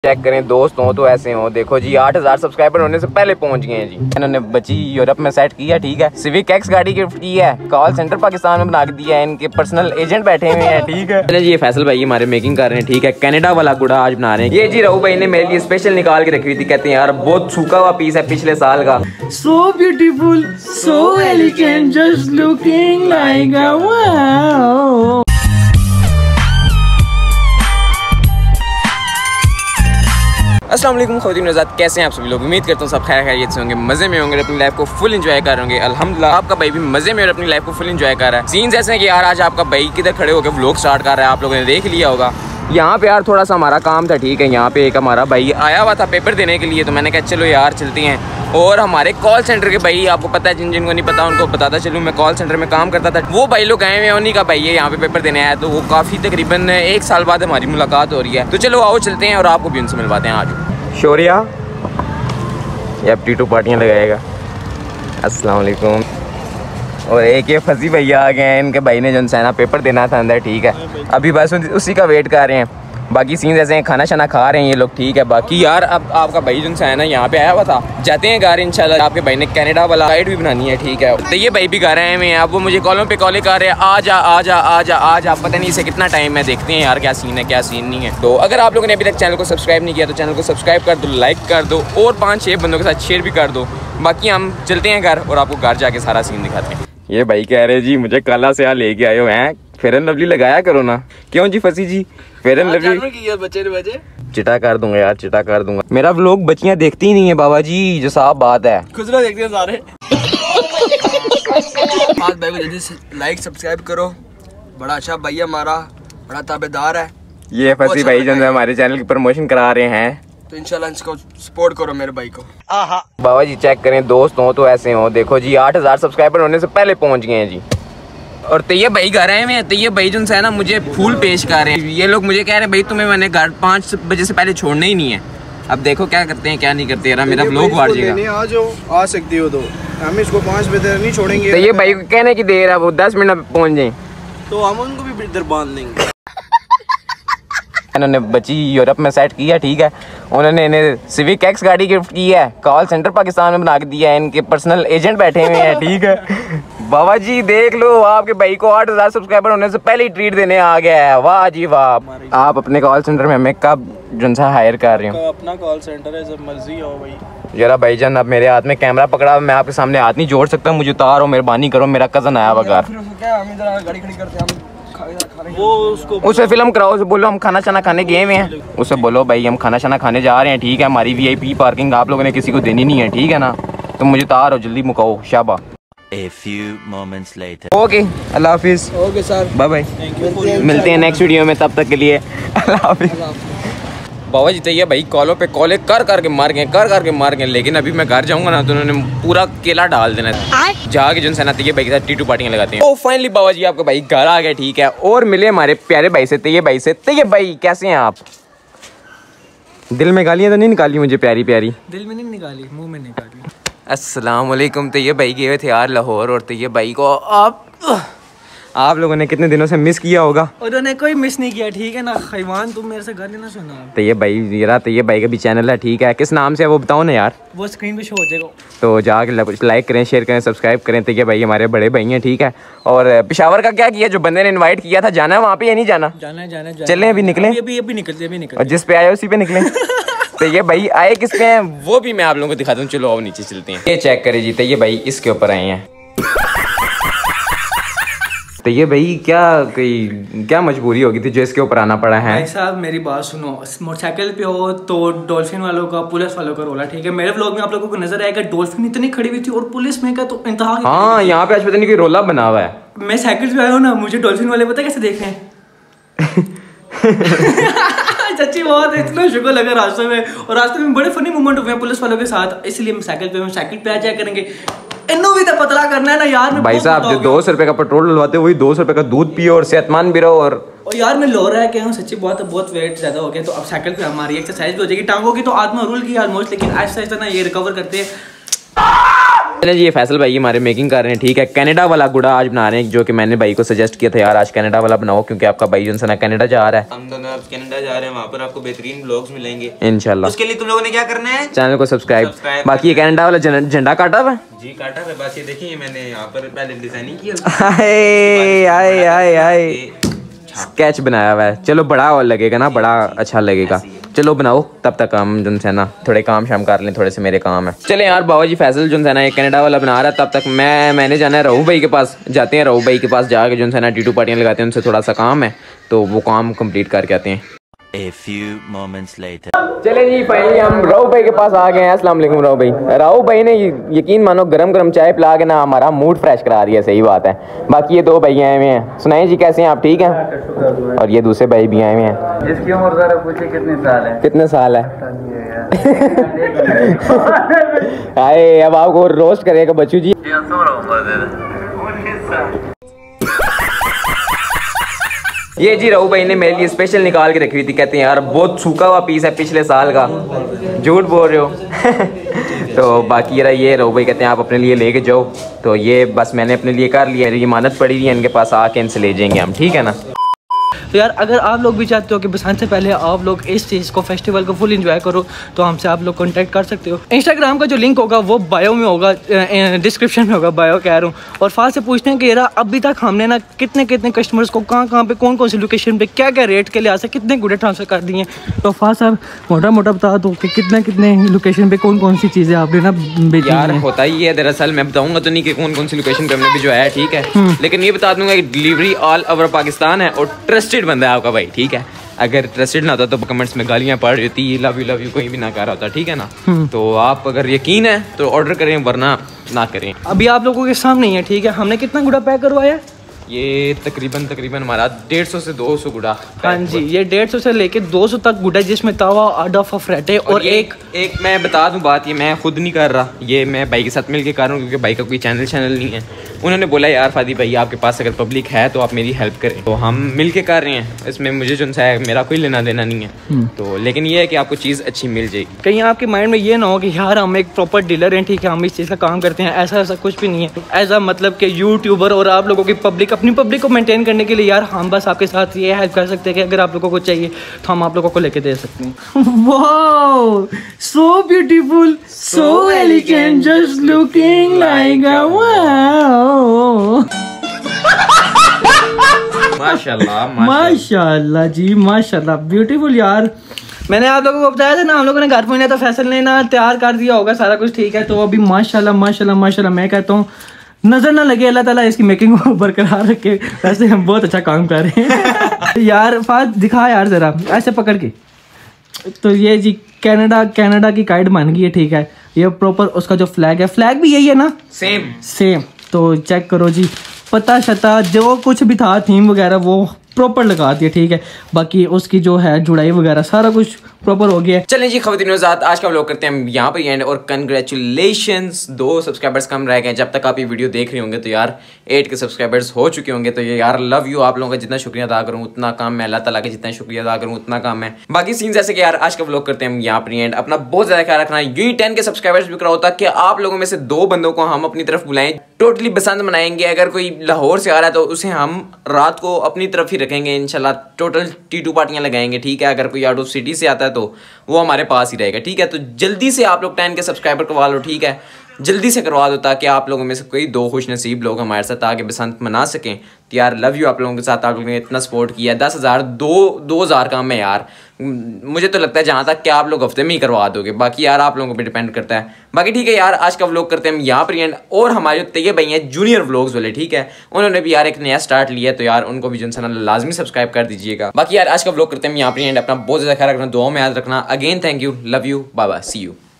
Check करें दोस्त हो तो ऐसे हो। देखो जी 8000 सब्सक्राइबर होने से पहले पहुंच गए हैं जी। इन्होंने बच्ची यूरोप में सेट किया, ठीक है। सिविक एक्स गाड़ी गिफ्ट की है, कॉल सेंटर पाकिस्तान में बना के दिया है, इनके पर्सनल एजेंट बैठे हुए हैं, ठीक है। चलिए जी ये फैसल भाई हमारे मेकिंग कर रहे हैं, ठीक है। कनाडा वाला गुड़ा आज बना रहे हैं। ये जी रहू भाई ने मेरे लिए स्पेशल निकाल के रखी हुई थी, कहते हैं यार बहुत सूखा हुआ पीस है पिछले साल का। So beautiful, so elegant, just looking like a wow. अस्सलाम वालेकुम ख़वातीन नज़ात, कैसे हैं आप सभी लोग। उम्मीद करता हूँ सब खैर खैरियत से होंगे, मज़े में होंगे, अपनी लाइफ को फुल एंजॉय कर होंगे। अल्हम्दुलिल्लाह आपका भाई भी मज़े में और अपनी लाइफ को फुल एंजॉय कर रहा है। सीन्स ऐसे हैं कि यार आज आपका भाई किधर खड़े होकर व्लॉग स्टार्ट कर रहा है, आप लोगों ने देख लिया होगा। यहाँ पे यार थोड़ा सा हमारा काम था, ठीक है। यहाँ पे एक हमारा भाई आया हुआ था पेपर देने के लिए, तो मैंने कहा चलो यार चलते हैं। और हमारे कॉल सेंटर के भाई, आपको पता है जिनको नहीं पता उनको बताता चलूँ, मैं कॉल सेंटर में काम करता था। वो भाई लोग आए हुए हैं, उन्हीं का भाई है यहाँ पे पेपर देने आया, तो वो काफ़ी तकरीबन 1 साल बाद हमारी मुलाकात हो रही है। तो चलो आओ चलते हैं और आपको भी उनसे मिलवाते हैं। आज शौर्या ये अब टी2 पार्टियाँ लगाएगा। अस्सलाम वालेकुम। और एक ये फजी भैया आ गए हैं, इनके भाई ने जो है ना पेपर देना था अंदर, ठीक है। अभी बस उसी का वेट कर रहे हैं। बाकी सीन ऐसे हैं, खाना शाना खा रहे हैं ये लोग, ठीक है। बाकी यार अब आपका भाई जो है ना यहाँ पे आया हुआ था, जाते हैं घर इंशाल्लाह। आपके भाई ने कनाडा वाला साइड भी बनानी है, ठीक है। तो ये भाई भी घर आए हुए हैं, अब वो मुझे कॉलों पे कॉलें कर रहे हैं, आ जा आ जा आ जा आ जा। पता नहीं इसे कितना टाइम है, देखते हैं यार क्या सीन है क्या सीन नहीं है। तो अगर आप लोगों ने अभी तक चैनल को सब्सक्राइब नहीं किया तो चैनल को सब्सक्राइब कर दो, लाइक कर दो और 5-6 बंदों के साथ शेयर भी कर दो। बाकी हम चलते हैं घर और आपको घर जाके सारा सीन दिखाते हैं। ये भाई कह रहे जी मुझे काला से लेके आए हो हैं, फेयर एंड लवली लगाया करो ना। क्यों जी फसी जी, फेयर एंड लवली बचे चिटा कर दूंगा यार, चिटा कर दूंगा। मेरा व्लॉग बच्चियां देखती ही नहीं है बाबा जी, जो साफ बात है। खुजरा देखते हैं सारे। आज भाई को जल्दी से लाइक सब्सक्राइब करो, बड़ा अच्छा भाई हमारा, बड़ा ताबेदार है। ये फसी भाई जो हमारे चैनल की प्रमोशन करा रहे हैं, तो इंशाल्लाह इसको सपोर्ट करो मेरे भाई को। बाबा जी चेक करें दोस्त हो तो ऐसे हो। देखो जी 8000 सब्सक्राइबर होने से पहले पहुंच गए हैं जी। और तैय्यब भाई घर आए हुए हैं, तैय्यब भाई जो है ना मुझे फूल पेश कर रहे हैं। ये लोग मुझे कह रहे हैं भाई तुम्हें मैंने घर 5 बजे से पहले छोड़ना ही नहीं है। अब देखो क्या करते हैं क्या नहीं करते यार, मेरा व्लॉग वार जाएगा। आ जाओ, आ सकती हो तो हम इसको 5 बजे नहीं छोड़ेंगे। तैय्यब भाई को कहने की देर है, वो 10 मिनट में पहुंच जाए तो हम उनको भी इधर बांध देंगे। इन्होंने बच्ची यूरोप में सेट किया, ठीक है। उन्होंने इन्हें सिविक एक्स गाड़ी गिफ्ट की है, कॉल सेंटर पाकिस्तान में बना के दिया है, इनके पर्सनल एजेंट बैठे हुए हैं, ठीक है। बाबा जी देख लो आपके भाई को 8000 सब्सक्राइबर होने से पहले ही ट्रीट देने आ गया है। वाह जी वाह। आप अपने कॉल सेंटर में हमें कब जो हायर कर रहे हो? अपना कॉल सेंटर है, जब मर्जी हो भाई। जरा भाईजान अब मेरे हाथ में कैमरा पकड़ा, मैं आपके सामने हाथ नहीं जोड़ सकता, मुझे उतारो, मेहरबानी करो, मेरा कजन आया बगैर। वो उसको उसे फिल्म कराओ, उसे बोलो हम खाना शाना खाने गए हुए हैं, उसे बोलो भाई हम खाना शाना खाने जा रहे हैं, ठीक है। हमारी VIP पार्किंग आप लोगों ने किसी को देनी नहीं है, ठीक है ना। तो मुझे उतारो जल्दी, मुकाओ शाबा। A few moments later. Okay अल्लाह हाफिज। ओके सर, बाय बाय, मिलते हैं नेक्स्ट वीडियो में, तब तक के लिए अल्लाह हाफिज। बाबा जी तैय्यब भाई कॉलों पे कॉलें कर करके मार गए, लेकिन अभी मैं घर जाऊंगा ना तो उन्होंने पूरा केला डाल देना है। जाके जो है ना तैय्यब भाई के साथ टी2 पार्टियां लगाते हैं। ओ फाइनली बाबा जी आपका भाई घर आ गए, ठीक है। और मिले हमारे प्यारे भाई से, तैय्यब भाई से। तैय्यब भाई कैसे हैं आप? दिल में गालियां तो नहीं निकाली मुझे प्यारी प्यारी? दिल में नहीं निकाली, मुंह में निकाली। अस्सलाम वालेकुम। तैय्यब भाई गए हुए थे यार लाहौर, और तैय्यब भाई को आप लोगों ने कितने दिनों से मिस किया होगा। उन्होंने कोई मिस नहीं किया, ठीक है ना। खैवान तुम मेरे से घर नहीं ना सुना। तैय्यब भाई का भी चैनल है, ठीक है। किस नाम से है वो बताओ ना यार। वो स्क्रीन पे शो हो जाएगा, तो जाके लाइक करें, शेयर करें, सब्सक्राइब करें। तैय्यब भाई हमारे बड़े भाई हैं, ठीक है। और पेशावर का क्या किया, जो बंदे ने इन्वाइट किया था, जाना है वहाँ पे या नहीं जाना? जाना चलें अभी निकलें, अभी निकलते। और जिस पे आए उसी पे निकलें। तैय्यब भाई आए किस पे हैं वो भी मैं आप लोगों को दिखाता हूँ, चलो आओ नीचे चलते हैं। ये चेक करें जी, तैय्यब भाई इसके ऊपर आए हैं। तैय्यब भाई क्या मजबूरी होगी थी जो इसके ऊपर आना पड़ा है? भाई साहब मेरी बात सुनो, मोटरसाइकिल पे हो तो डॉल्फिन वालों का, पुलिस वालों का रोला, ठीक है। मेरे व्लॉग में आप लोगों को नजर आएगा डॉल्फिन इतनी खड़ी हुई थी और पुलिस में का तो इंतहा। हाँ यहाँ पे आज पता नहीं कोई रोला बना हुआ है। मैं साइकिल पे आया हूँ ना, मुझे डॉल्फिन वाले पता कैसे देख रहे हैं। सच्ची बात है, इतना शुक्र लगा रास्ते में, और रास्ते में बड़े फनी मोमेंट हुए हैं पुलिस वालों के साथ, इसलिए हम साइकिल पे आ जाया करेंगे। इन्हों भी तो पतला करना है ना यार। भाई साहब जो 200 रुपए का पेट्रोल डलवाते वही 200 रुपए का दूध पियो और सेहतमंद भी रहो। और यार मैं लो रहा है क्या हूँ, सच्ची बात है, बहुत वेट ज्यादा हो गया, तो अब साइकिल पे हमारी एक्सरसाइज भी हो जाएगी। टांगों की तो आत्मा रूल की ऑलमोस्ट, लेकिन आहिस्ता आहिस्ता ना ये रिकवर करते हैं। चलिए जी, ये फैसल भाई हमारे मेकिंग कर रहे हैं, ठीक है। कनाडा वाला गुड़ा आज बना रहे हैं, जो कि मैंने भाई को सजेस्ट किया था यार आज कनाडा वाला बनाओ, क्योंकि आपका भाई जो है कनाडा जा रहा है। हम दोनों अब कनाडा जा रहे हैं, वहाँ पर आपको बेहतरीन व्लॉग्स मिलेंगे इंशाल्लाह। उसके लिए तुम लोगों ने क्या करना है, चैनल को सब्सक्राइब। बाकी ये कनाडा वाला झंडा काटा हुआ जी काटा है बस। ये देखिए मैंने यहाँ पर पहले डिजाइनिंग की स्केच बनाया हुआ है। चलो बड़ा और लगेगा ना, बड़ा अच्छा लगेगा। चलो बनाओ, तब तक हम जो है ना थोड़े काम शाम कर लें, थोड़े से मेरे काम है। चले यार बाबा जी फैसल जो है ना ये कनाडा वाला बना रहा है, तब तक मैंने जाना है रहू भाई के पास। जाते हैं रहू भाई के पास, जाके जो है ना टीटू पार्टियाँ लगाते हैं, उनसे थोड़ा सा काम है तो वो काम कंप्लीट करके आते हैं। A few moments later. चले जी फाइनली हम राव भाई के पास आ गए हैं। अस्सलाम वालेकुम राव भाई। राव भाई ने यकीन मानो गरम गरम चाय पिला के ना हमारा मूड फ्रेश करा दिया, सही बात है। बाकी ये दो भाई आए हुए हैं, सुनाइए जी कैसे हैं आप, ठीक हैं? और ये दूसरे भाई भी आए हुए हैं। जिसकी उम्र ज़रा पूछे कितने साल है? कितने साल है? आए अब आपको रोस्ट करेगा बच्चू जी। ये जी रहू भाई ने मेरे लिए स्पेशल निकाल के रखी हुई थी, कहते हैं यार बहुत सूखा हुआ पीस है पिछले साल का। झूठ बोल रहे हो। तो बाकी ये रहू भाई कहते हैं आप अपने लिए लेके जाओ, तो ये बस मैंने अपने लिए कर लिया। ये मानत पड़ी हुई है, इनके पास आके इनसे ले जाएंगे हम, ठीक है ना। तो यार अगर आप लोग भी चाहते हो कि बसंत से पहले आप लोग इस चीज़ को फेस्टिवल को फुल एंजॉय करो, तो हमसे आप लोग कांटेक्ट कर सकते हो। इंस्टाग्राम का जो लिंक होगा वो बायो में होगा, डिस्क्रिप्शन में होगा, बायो कह रहा हूँ। और फास्ट से पूछते हैं कि यार अभी तक हमने ना कितने कितने कस्टमर्स को कहाँ पे कौन सी लोकेशन पे क्या क्या रेट के लिहाज से कितने गुड़े ट्रांसफर कर दिए। तो फास्ट साहब मोटा मोटा बता दो कि कितने लोकेशन पे कौन सी चीज़ें आपने ना भेजी यार होता ही है दरअसल, मैं बताऊंगा तो नहीं कि कौन सी लोकेशन पे हमने भिजवाया है, ठीक है। लेकिन ये बता दूंगा कि डिलीवरी ऑल ओवर पाकिस्तान है और ट्रस्टेड बंदा है आपका भाई, ठीक है। अगर ट्रस्टेड ना होता तो कमेंट्स में गालियां पड़ रही थी, लव यू कोई भी ना कर रहा होता, ठीक है ना। तो आप अगर यकीन है तो ऑर्डर करें, वरना ना करें। अभी आप लोगों के सामने ही है, ठीक है। हमने कितना गुड़ा पैक करवाया? ये तकरीबन हमारा 150 से 200 गुड़ा। हाँ जी, ये 150 से लेके 200 तक गुड़ा, जिसमें तवा आधा फफरेटे और एक मैं बता दूं बात, ये मैं खुद नहीं कर रहा, ये मैं भाई के साथ मिलके कर रहा हूँ, क्योंकि भाई का कोई चैनल नहीं है। उन्होंने बोला यार फादी भाई आपके पास अगर पब्लिक है तो आप मेरी हेल्प करें, तो हम मिलके कर रहे हैं। इसमें मुझे जो है मेरा कोई लेना देना नहीं है, तो लेकिन ये है कि आपको चीज़ अच्छी मिल जाएगी। कहीं आपके माइंड में ये ना हो कि यार हम एक प्रॉपर डीलर हैं, ठीक है, हम इस चीज़ का काम करते हैं, ऐसा कुछ भी नहीं है। ऐसा मतलब कि यूट्यूबर और आप लोगों की अपनी पब्लिक को मेंटेन करने के लिए यार हम बस आपके साथ ये हेल्प कर सकते हैं कि अगर आप लोगों को चाहिए तो हम आप लोगों को लेके दे सकते हैं। Wow, so beautiful, so elegant, just looking like a wow. माशाल्लाह जी, माशाल्लाह, ब्यूटीफुल। यार मैंने आप लोगों को बताया था ना, हम लोगों ने घर पहुंचा था, फैसल ने ना तैयार कर दिया होगा सारा कुछ, ठीक है। तो अभी माशाल्लाह मैं कहता हूँ नजर ना लगे, अल्लाह ताला इसकी मेकिंग को बरकरार रखे। वैसे हम बहुत अच्छा काम कर रहे हैं। यार फाद दिखा यार जरा ऐसे पकड़ के। तो ये जी कनाडा की काइड बन गई है, ठीक है। ये प्रॉपर उसका जो फ्लैग है, फ्लैग भी यही है ना, सेम। तो चेक करो जी, पता शता जो कुछ भी था थीम वगैरह वो प्रॉपर लगा दिया, ठीक है। बाकी उसकी जो है जुड़ाई वगैरह सारा कुछ प्रॉपर हो गया है। चलें जी खवातीन हज़रात, आज का व्लॉग करते हैं हम यहाँ पे एंड। और कंग्रेचुलेशंस, 2 सब्सक्राइबर्स कम रह गए। जब तक आप ये वीडियो देख रहे होंगे तो यार 8 के सब्सक्राइबर्स हो चुके होंगे। तो ये यार लव यू, आप लोगों का जितना शुक्रिया अदा करूँ उतना कम है, अल्लाह ताला का जितना शुक्रिया अदा करूँ उतना कम है। बाकी सीन जैसे कि यार आज का व्लॉग करते हैं हम यहाँ पर एंड। अपना बहुत ज़्यादा ख्याल रखना, यूँ 10 के सब्सक्राइबर्स भी कराओ ताकि आप लोगों में से 2 बंदों को हम अपनी तरफ बुलाएं। टोटली बसंत मनाएंगे। अगर कोई लाहौर से आ रहा है तो उसे हम रात को अपनी तरफ ही रखेंगे इंशाल्लाह। टोटल T2 पार्टियां लगाएंगे, ठीक है। अगर कोई आउट ऑफ सिटी से आता है तो वो हमारे पास ही रहेगा, ठीक है। तो जल्दी से आप लोग 10 के सब्सक्राइबर करवा लो, ठीक है। जल्दी से करवा दो ताकि आप लोगों में से कोई 2 खुश नसीब लोग हमारे साथ आके बसंत मना सकें। तो यार लव यू आप लोगों के साथ, आप लोगों ने इतना सपोर्ट किया। 10,000 2,000 काम है यार। मुझे तो लगता है जहाँ तक कि आप लोग हफ्ते में ही करवा दोगे, बाकी यार आप लोगों पर डिपेंड करता है। बाकी ठीक है यार, आज का व्लॉग करते हैं हम यहाँ पर एंड। और हमारे जो तैयब भाई हैं जूनियर व्लॉग्स वाले, ठीक है, उन्होंने भी यार एक नया स्टार्ट लिया है, तो यार उनको भी जो है लाजमी सब्सक्राइब कर दीजिएगा। बाकी यार आज का व्लॉग करते हैं हम यहाँ पर एंड। अपना बहुत ज़्यादा ख्याल रखना, दुआओं में याद रखना। Again thank you, love you, bye bye, see you.